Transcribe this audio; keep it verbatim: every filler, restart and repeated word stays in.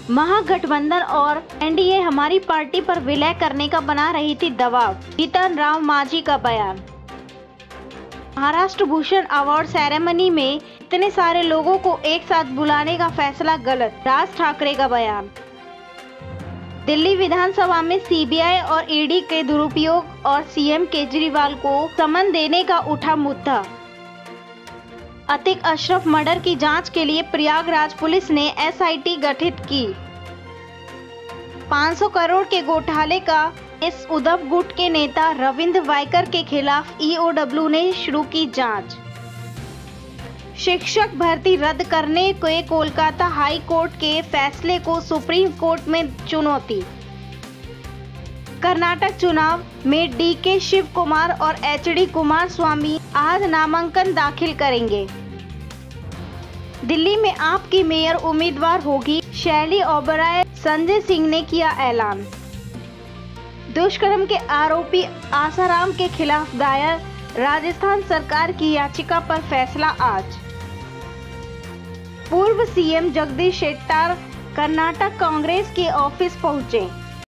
महागठबंधन और एनडीए हमारी पार्टी पर विलय करने का बना रही थी दबाव, जीतन राम मांझी का बयान। महाराष्ट्र भूषण अवार्ड सेरेमनी में इतने सारे लोगों को एक साथ बुलाने का फैसला गलत, राज ठाकरे का बयान। दिल्ली विधानसभा में सीबीआई और ईडी के दुरुपयोग और सीएम केजरीवाल को समन देने का उठा मुद्दा। अतिक अशरफ मर्डर की जांच के लिए प्रयागराज पुलिस ने एसआईटी गठित की। पाँच सौ करोड़ के घोटाले का इस उद्धव गुट के नेता रविंद्र वायकर के खिलाफ ईओडब्ल्यू ने शुरू की जांच। शिक्षक भर्ती रद्द करने के कोलकाता हाई कोर्ट के फैसले को सुप्रीम कोर्ट में चुनौती। कर्नाटक चुनाव में डी के शिव कुमार और एच डी कुमार स्वामी आज नामांकन दाखिल करेंगे। दिल्ली में आप की मेयर उम्मीदवार होगी शैली ओबराय, संजय सिंह ने किया ऐलान। दुष्कर्म के आरोपी आसाराम के खिलाफ दायर राजस्थान सरकार की याचिका पर फैसला आज। पूर्व सीएम जगदीश शेट्टर कर्नाटक कांग्रेस के ऑफिस पहुंचे।